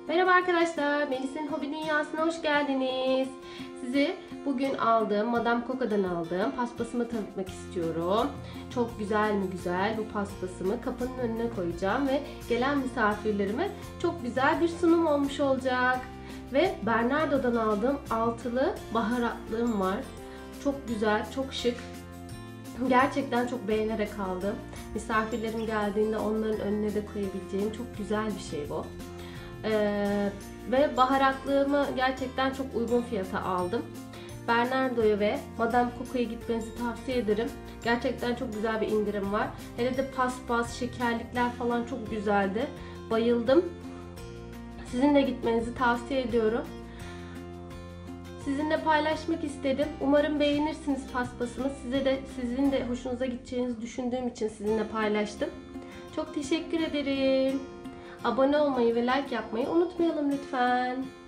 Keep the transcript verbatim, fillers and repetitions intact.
Merhaba arkadaşlar, Melis'in Hobi Dünyası'na hoş geldiniz. Size bugün aldığım, Madame Coco'dan aldığım paspasımı tanıtmak istiyorum. Çok güzel mi güzel bu paspasımı kapının önüne koyacağım ve gelen misafirlerime çok güzel bir sunum olmuş olacak. Ve Bernardo'dan aldığım altılı baharatlığım var. Çok güzel, çok şık. Gerçekten çok beğenerek aldım. Misafirlerim geldiğinde onların önüne de koyabileceğim çok güzel bir şey bu. Ee, ve baharatlığımı gerçekten çok uygun fiyata aldım. Bernardo'ya ve Madame Coco'ya gitmenizi tavsiye ederim. Gerçekten çok güzel bir indirim var. Hele de paspas, şekerlikler falan çok güzeldi. Bayıldım. Sizin de gitmenizi tavsiye ediyorum. Sizinle paylaşmak istedim. Umarım beğenirsiniz paspasımı. Size de sizin de hoşunuza gideceğinizi düşündüğüm için sizinle paylaştım. Çok teşekkür ederim. Abone olmayı ve like yapmayı unutmayalım lütfen.